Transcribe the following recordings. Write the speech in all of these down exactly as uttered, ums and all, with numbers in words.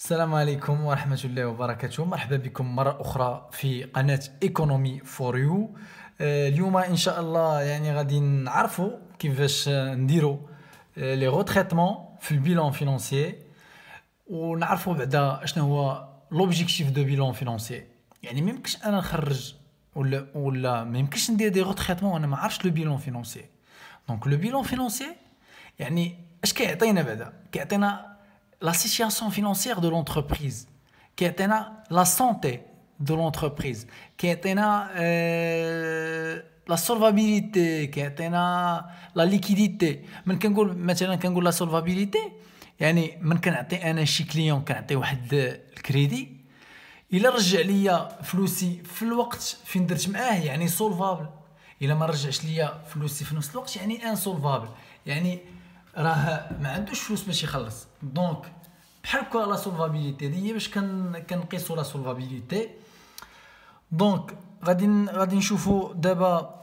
السلام عليكم ورحمة الله وبركاته. مرحبا بكم مرة أخرى في قناة ايكونومي فور يو. اليوم إن شاء الله يعني غادي نعرفوا كيفاش نديروا لي غوتريتمون في البيلون فينانسيي، ونعرفوا بعدا شنو هو لوبجيكتيف دو بيلون فينانسيي. يعني ما يمكنش انا نخرج ولا ولا ما يمكنش ندير دي غوتريتمون وانا ما عرفتش لو بيلون فينانسيي. دونك لو بيلون فينانسيي يعني اش كيعطينا بعدا؟ كيعطينا la situation financière de l'entreprise, qui est la santé de l'entreprise, qui est euh, la solvabilité, qui est la liquidité. من كنقول مثلا كنقول la solvabilité يعني من كنعطي انا شي كليون كنعطي واحد الكريدي، الا رجع ليا فلوسي في الوقت فين درت معاه يعني سولفابل، الا ما رجعش ليا فلوسي في نفس الوقت يعني انسولفابل، يعني راه ما عندوش فلوس باش يخلص. دونك بحال هكا لا سولفابيليتي هي باش كن كنقيسوا لا سولفابيليتي. دونك غادي غادي نشوفوا دابا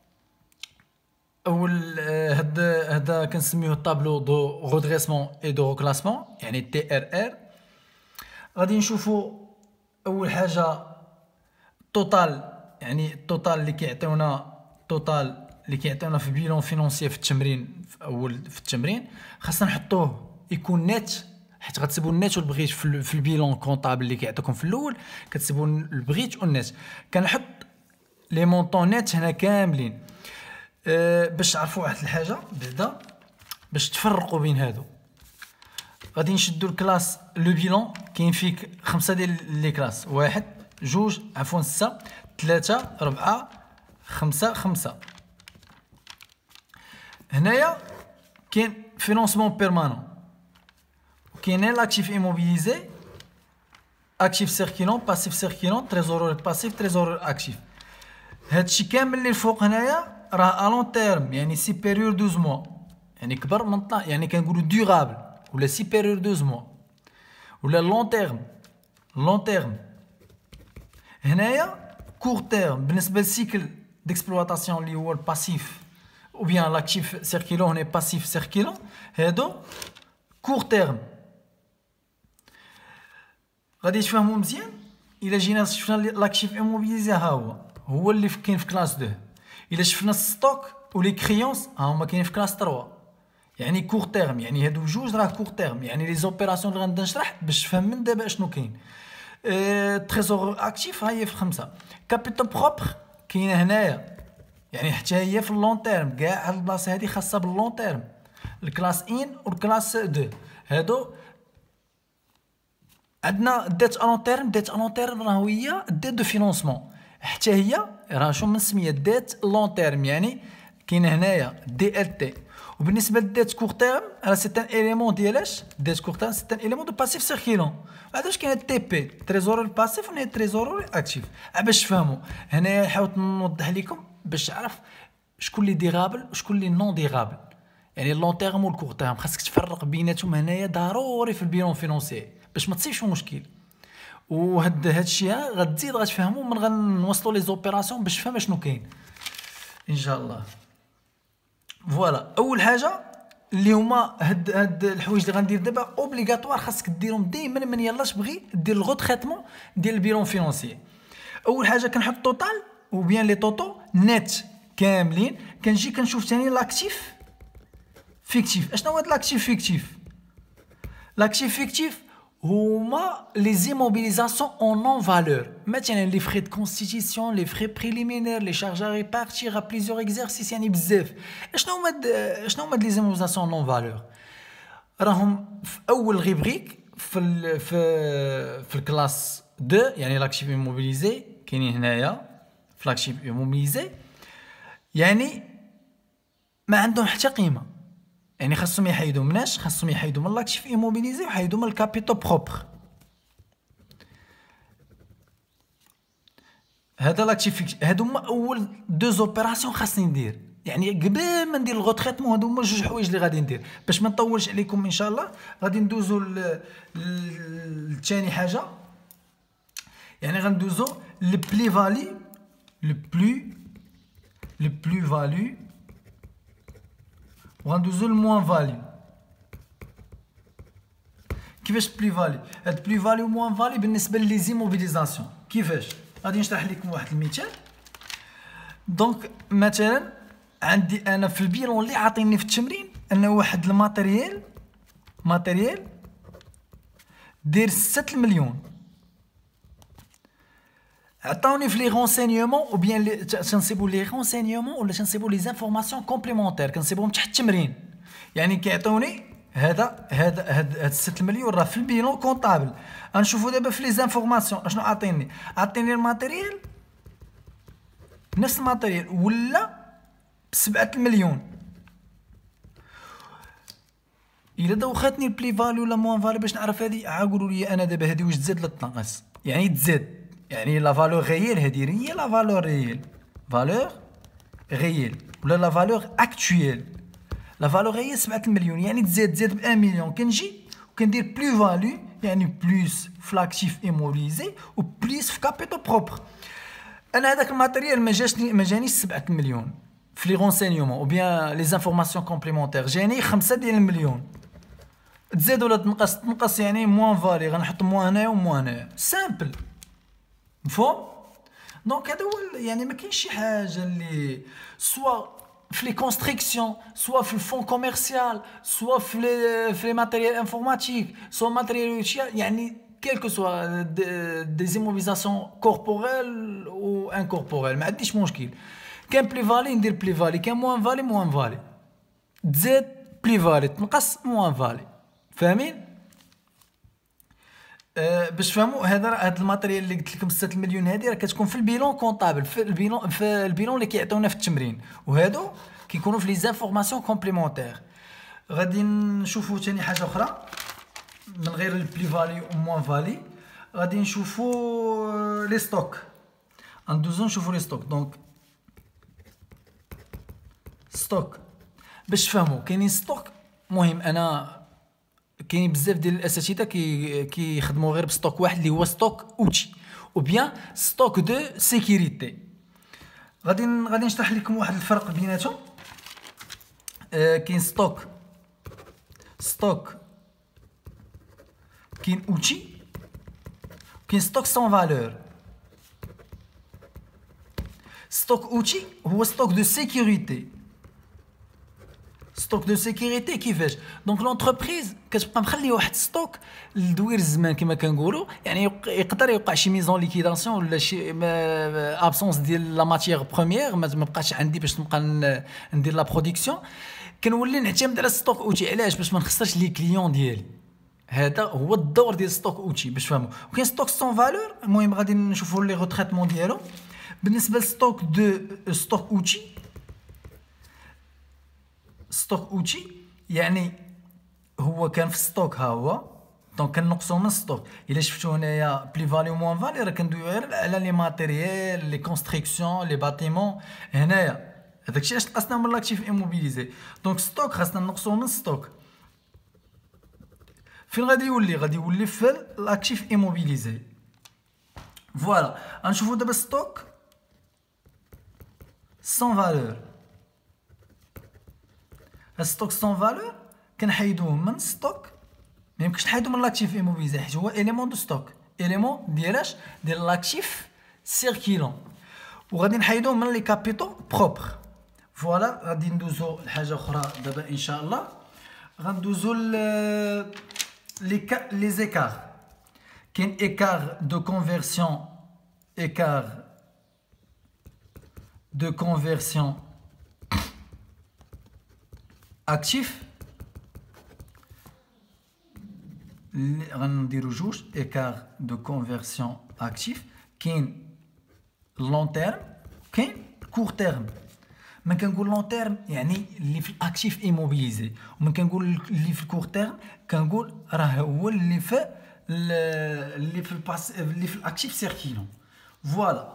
اول هذا هذا كنسميوه طابلو دو رودريسمون اي دو كلاسمون يعني تي ار ار. غادي نشوفوا اول حاجه توتال، يعني التوتال اللي كيعطيونا توتال اللي كيعطيونا في بيلون فينانسيي في التمرين في اول في التمرين خاصنا نحطوه يكون نت، حيت غتسيبوا النت والبغيت في, في البيلون كونطابل اللي كيعطيكم في الاول كتسيبوا البغيت والنت. كنحط لي مونطون نت هنا كاملين أه باش تعرفوا واحد الحاجه بعدا باش تفرقوا بين هادو. غادي نشدوا الكلاس لو بيلون كاين فيك خمسه ديال لي كلاس، واحد جوج عفوا سته ثلاثه ربعه خمسه خمسه. هنايا كاين فينونسمون بيرمانون، كاين لاكتيف ايموبيليزي، اكتيف سيركيلون، باسيف سيركيلون، تريزورور باسيف، تريزورور اكتيف. هادشي كامل اللي فوق هنايا راه ا لون تيرم يعني سيبيريور دوز موا، يعني كبر من طلع، يعني كنقولوا ديورابل ولا سيبيريور دوز موا ولا لون تيرم. لون تيرم هنايا كور تيرم بالنسبه للسيكل ديكسبلواتاسيون اللي هو الباسيف ou bien l'actif circulant et passif circulant هادو كور تيرم. غادي تفهموا مزيان. الا جينا شفنا لاكتيف ايموبيليزي ها هو هو اللي كاين في كلاس اثنين. الا شفنا الستوك ولي كريونس ها هما كاينين في كلاس ثلاثة، يعني كور تيرم، يعني هادو جوج راه كور تيرم، يعني لي زوبيراسيون اللي غنبدا نشرح باش تفهم من دابا شنو كاين. اه تريزور اكتيف ها هي في خمسه. كابيتال بروبر كاينه هنايا، يعني حتى هي في اللون تيرم، كاع هاد البلاصه هادي خاصه باللون تيرم. الكلاس ان والكلاس اثنين هادو عندنا ديت ا لون تيرم. ديت ا لون تيرم راه هي ديت دو فينونسمون، حتى هي راه شو من سميه ديت لون تيرم، يعني كاين هنايا دي ال تي. وبالنسبه للديت كور تيرم راه سي ان اليمون ديالاش ديت كور تيرم، سي ان اليمون دو باسيف سيركيلون. بعدا واش كاين تي بي تريزورور باسيف و تريزورور اكتيف. باش تفهموا هنايا حاولت نوضح لكم باش تعرف شكون اللي ديغابل وشكون اللي نون ديغابل، يعني اللون تيرم والكور تيرم خاصك تفرق بيناتهم هنايا ضروري في البيلون فينونسي باش ما تصيبش مشكل. وهاد هادشي غتزيد غتفهموا من غنوصلوا لي زوبيراسيون باش تفهم شنو كاين ان شاء الله. فوالا اول حاجه اللي هما هاد هاد الحوايج اللي غندير دابا اوبليغاتوار خاصك ديرهم دائما من يلا تبغي دير الغوتريتمون ديال البيلون فينونسي. اول حاجه كنحط توتال ou bien les totaux net كاملين. كنجي كنشوف ثاني لاكتيف فيكتيف. اشنو هو لاكتيف فيكتيف؟ لاكتيف فيكتيف هما لي زيموبيليزاسيون اون نون فالور، مثلا لي فري دو كونستيتيسيون، لي فري بريليمينير، لي شارج ا ريبارتير ا بليزيور اكزرسيس، يعني بزاف. اشنو هما اشنو هما لي زيموبيليزاسيون نون فالور؟ راهم في اول غيبريك في ال في في الكلاس اثنين، يعني لاكتيف ايموبيليزي كاينين هنايا فلاكشيب ايموبيليزي، يعني ما عندهم حتى قيمه، يعني خاصهم يحيدوا مناش، خاصهم يحيدوا من لاكتيف ايموبيليزي ويحيدوا من الكابيتال بروبر. هذا لاكتيف هادو هما اول دو زوبيراسيون خاصني ندير، يعني قبل ما ندير الغوتريتمون هادو هما جوج حوايج اللي غادي ندير باش ما نطولش عليكم ان شاء الله. غادي ندوزو لثاني حاجه، يعني غندوزو لبلي فالي le plus le plus value وغندوزو le moins value. كيفاش بلي فالي؟ هاد بلي فالي وموان فالي بالنسبه لي زيموبيليزاسيون كيفاش؟ غادي نشرح لكم واحد المثال. دونك مثلا عندي انا في البيلون اللي عاطيني في التمرين ان واحد الماتيريال ماتيريال داير ستة المليون. عطاوني في لي رونسينيومون او بيان تنصيبو لي رونسينيومون ولا تنصيبو لي زانفورماسيون كومبليمونتير كنصيبوهم تحت التمرين. يعني كيعطوني هذا هذا هاد ستة مليون راه في البيلون كونطابل. غنشوفو دابا في لي زانفورماسيون اشنو عاطيني. عاطيني الماتيريال نفس الماتيريال ولا بسبعة المليون. الا دوختني البلي فاليو ولا موان فاليو باش نعرف هادي عاقولوا لي انا دابا هادي واش تزاد ولا تنقص. يعني تزاد يعني لا فالور ريال هادي هي لا فالور ريال فالور ريال ولا لا فالور اكطويل. لا فالور ريال سبعة المليون يعني تزاد تزاد ب واحد مليون. كنجي وكندير بلو فاليو يعني بلوس في لاكتيف ايموبيليزي و بلوس في كابيتو بروبر. انا هذاك الماتيريال ما جاش ما جانيش سبعة المليون في لي رونسينيومون او بيان لي زانفورماسيون كومبليمونتير جاني خمسة ديال المليون. تزاد ولا تنقص تنقص يعني موان فالي غنحط موان هنايا وموان هنايا سامبل مفهوم. دونك هذا هو يعني ما كاينش شي حاجه اللي سوا في لي كونستركسيون سوا في الفون كوميرسيال سوا في لي في لي ماتيريال انفورماتيك سوا ماتيريال يعني كيلكو سوا دي زيموبيليزاسيون كوربوريل و انكوربوريل ما عنديش مشكل. كان بلي فالي ندير بلي فالي كان موان فالي موان فالي تزاد بلي فالي تنقص موان فالي. فاهمين؟ أه باش تفهموا هذا هاد الماتيريال اللي قلت لكم ستة المليون هذه راه كتكون في البيلون كونطابل في البيلون في البيلون اللي كيعطيونا في التمرين وهادو كيكونوا في لي زانفورماسيون كومبليمونتير. غادي نشوفوا ثاني حاجه اخرى من غير البلي فالي و موان فالي. غادي نشوفوا لي ستوك ندوزو نشوفوا لي ستوك. دونك ستوك باش تفهموا كاينين ستوك مهم. انا كاين بزاف ديال الاساتذه كي كيخدموا غير بستوك واحد اللي هو ستوك اوتي او بيان ستوك دو سيكوريتي. غادي غادي نشرح لكم واحد الفرق بيناتهم. آه كاين ستوك ستوك كاين اوتي كاين ستوك سون فالور. ستوك اوتي هو ستوك دو سيكوريتي. ستوك دو سيكوريتي كيفاش؟ دونك لونتربريز كتبقى مخليه واحد ستوك لدوير الزمان كما كنقولوا. يعني يقدر يوقع شي ميزون ليكيداسيون ولا شي ابسونس ديال لا ماتيير بروميير ما بقاش عندي باش نبقى ندير لا برودكسيون. كنولي نعتمد على ستوك اوتي. علاش؟ باش ما نخسرش لي كليون ديالي. هذا هو الدور ديال ستوك اوتي باش تفهموا. وكاين ستوك سون فالور. المهم غادي نشوفوا لي روتريتمون ديالو. بالنسبه لستوك دو ستوك اوتي ستوك اوتي يعني هو كان في ستوك ها هو دونك كنقصو من ستوك. الا شفتو هنايا بلي فاليو موان فالي راه كندويو غير على لي ماتيريال لي كونستركسيون لي باتيمون. هنايا هذاك الشيء علاش نقصنا من لاكتيف ايموبيليزي. دونك ستوك خاصنا نقصو من ستوك. فين غادي يولي؟ غادي يولي في لاكتيف ايموبيليزي. فوالا غنشوفو دابا ستوك سون فالور. ستوك سون فالور كنحيدوه من ستوك. ما يمكنش نحيدو من لاكتيف ايموبيليزي حيت هو اليمون دو ستوك اليمون ديالاش ديال لاكتيف سيركيلون. وغادي نحيدوه من لي كابيتو بروبر. فوالا غادي ندوزو لحاجه اخرى دابا ان شاء الله. غندوزو ل لي لي زيكار. كاين ايكار دو كونفيرسيون ايكار دو كونفيرسيون اكتيف. غنديرو جوج ايكار دو كونفيرسيون اكتيف. كاين لون تيرم كاين كور تيرم. من كنقول لون تيرم يعني اللي في الاكتيف ايموبيليزي ومن كنقول اللي في الكور تيرم كنقول راه هو اللي في اللي في الباس اللي في الاكتيف سيركيلون. فوالا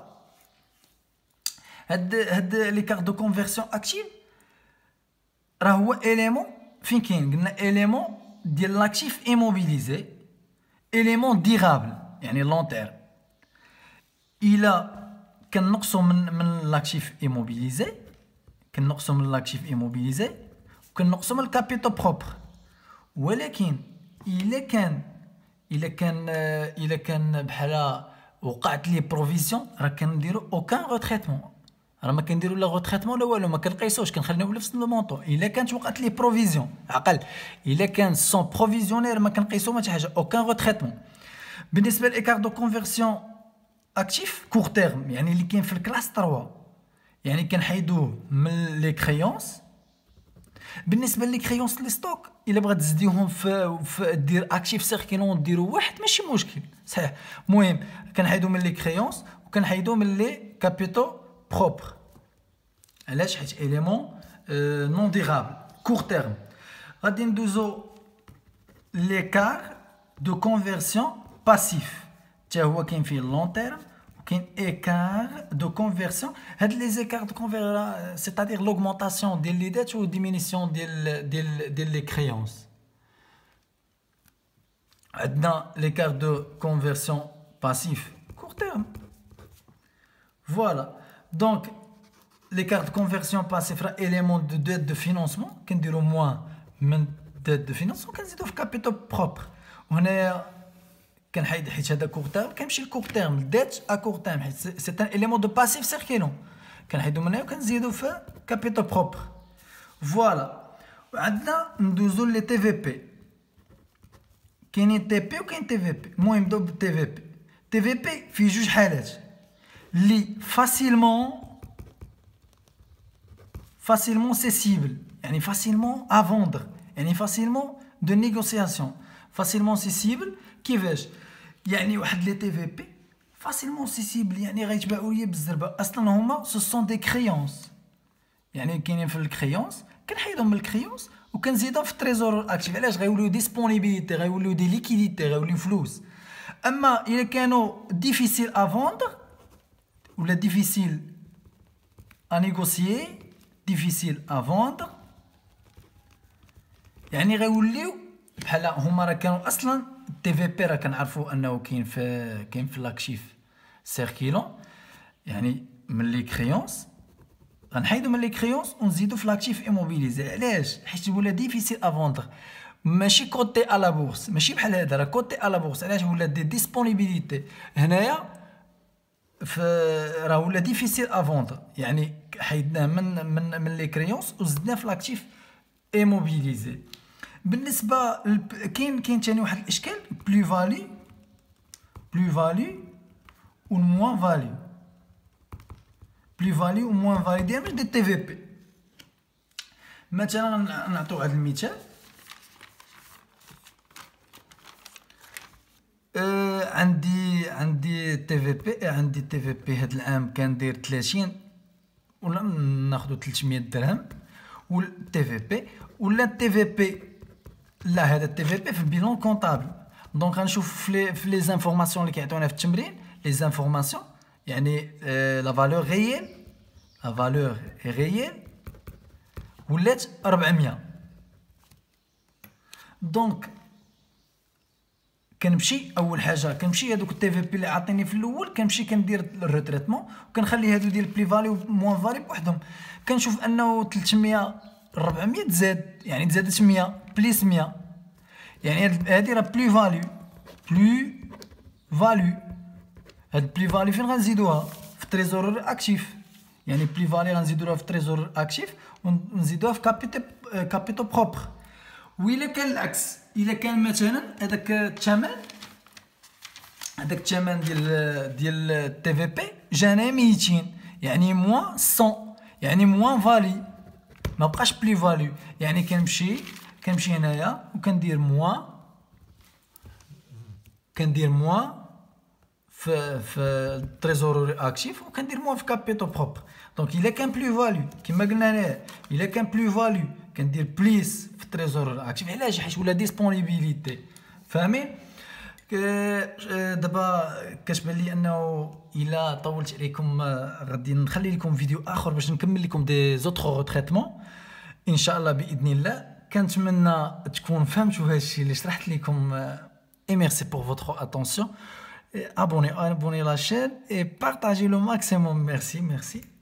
هاد هاد ليكار دو كونفيرسيون اكتيف راه هو اليمون فين كاين قلنا اليمون ديال لاكتيف ايموبيليزي اليمون ديرابل يعني لون تيرم. الا كنقصوا من من لاكتيف ايموبيليزي كنقصوا من لاكتيف ايموبيليزي وكنقصوا من الكابيتو بروبر. ولكن الا كان الا كان الا كان بحال وقعت لي بروفيزيون راه كنديرو اوكان غوتريتمون، راه ما كنديرو لا غوتريتمون لا والو، ما كنقيسوش، كنخليو نفس لو مونطون. الا كانت وقعت لي بروفيزيون عقل، الا كان سون بروفيزيونير ما كنقيسو ما حتى حاجه، اوكان غوتريتمون. بالنسبه للايكار دو كونفيرسيون اكتيف كور تيرم، يعني اللي كاين في الكلاس ثلاثة، يعني كنحيدوه من لي كريونس. بالنسبه لي كريونس لي ستوك الا بغات تزديوهم في, في دير اكتيف سيركيلون ديروا واحد ماشي مشكل صحيح. المهم كنحيدو من لي كريونس وكنحيدو من لي كابيتو بروبر. علاش؟ حيت اليمون نون ديغابل كور تيرم. غادي ندوزو ليكار دو كونفيرسيون باسيف، حتى هو كاين فيه لون تيرم كاين écart de conversion. هاد les écarts de conversion c'est-à-dire l'augmentation ديال لي ديت و diminution ديال ديال ديال لي كريونس. عندنا l'écart de conversion passif court terme. Voilà. Donc l'écart de conversion passif راه élément de dette de financement كنديرو moins من dette de financement كنزيدو في capitaux propres. وهنايا كنحيد حيت هذا كور تيرم كنمشي لكور تيرم ديت ا كور تيرم حيت سي ان اليمون دو باسيف سيركيلون كنحيدو من هنا وكنزيدو في كابيتال بروبر. فوالا. وعندنا ندوزو لي تي في بي، كاينين تي بي وكاين تي في بي. المهم نبداو بالتي في بي. تي في بي فيه جوج حالات لي فاسيلمون فاسيلمون سيسيبل، يعني فاسيلمون ا فوندر، يعني فاسيلمون دو نيغوسياسيون. فاسيلمون سيسيبل كيفاش؟ يعني واحد لي تي في بي فاسيلمون سيسيبل يعني غيتباعوا ليا بالزربه. اصلا هما سو سون دي كريونس، يعني كاينين في الكريونس كنحيدهم من الكريونس وكنزيدهم في التريزور اكتيف. علاش؟ غيوليو ديسپونيبيليتي، غيوليو دي ليكيديتي، غيوليو فلوس. اما الا كانوا ديفيسيل ا فوندر ولا ديفيسيل ا نيغوسيي، ديفيسيل ا فوندر يعني غيوليو بحال هما راه كانوا اصلا تي في بي راه كنعرفوا انه كاين في كاين في لاكشيف سيركيلون، يعني من لي كريونس غنحيدو من لي كريونس ونزيدو في لاكتيف ايموبيليزي. علاش؟ حيت ولا ديفيسيل ا فوندر، ماشي كوتي ا لا بورس، ماشي بحال هذا راه كوتي ا لا بورس. علاش؟ ولا دي ديسپونيبيليتي هنايا ف راه ولا ديفيسيل ا فوندر، يعني حيدناه من من من لي كريونس وزدناه في لاكتيف ايموبيليزي. بالنسبه كاين كاين ثاني واحد الاشكال بلو فالي بلو فالي و موان فالي. بلو فالي و موان فالي ديال دي تي في بي. مثلا نعطيو واحد المثال. أه عندي عندي تي في بي عندي تي في بي هاد العام كندير ثلاثين ولا ناخذ ثلاثمية درهم والتي في بي، ولا التي في بي لا هذا التي في بي في البيلون كونطابل. دونك غنشوف في لي في لي زانفورماسيون اللي كيعطيونا في التمرين، لي زانفورماسيون يعني لا فالور ريال، لا فالور ريال ولات أربعمية. دونك كنمشي اول حاجه كنمشي هذوك التي في بي اللي عاطيني في الاول كنمشي كندير الريتريتمون وكنخلي هادو ديال بلي فالي و موان فالي بوحدهم. كنشوف انه ثلاثمية أربعمية تزاد، يعني تزادت مية بليس مية، يعني هادي راه بلو فاليو بلو فاليو. هاد بلو فاليو فين غنزيدوها؟ في التريزور اكتيف، يعني بلو فالي غنزيدوها في التريزور اكتيف ونزيدوها في كابيتو كابيتو بروبر. وإلا كان العكس، إلا كان مثلا هذاك الثمن هذاك الثمن ديال ديال التي في بي جانا ميتين، يعني موان مية، يعني موان فالي، ما بقاش بلي فاليو. يعني كنمشي كنمشي هنايا وكندير موان كندير موان في في التريزور اكتيف وكندير موان في كابيتو بروبر. دونك الا كان بلو فاليو كما قلنا هنايا، الا كان بلو فاليو كندير بليس في التريزور اكتيف. علاش؟ حيت ولا ديسپونيبيليتي. فاهمين؟ دابا كتبان لي انه الا طولت عليكم غادي نخلي لكم فيديو اخر باش نكمل لكم دي زوتر ريتريتمون ان شاء الله باذن الله. كنتمنى تكون فهمتوا هادشي اللي شرحت لكم. اي ميرسي بور فوتر اتونسيون. abonnez abonnez la chaîne et partagez le maximum. Merci merci.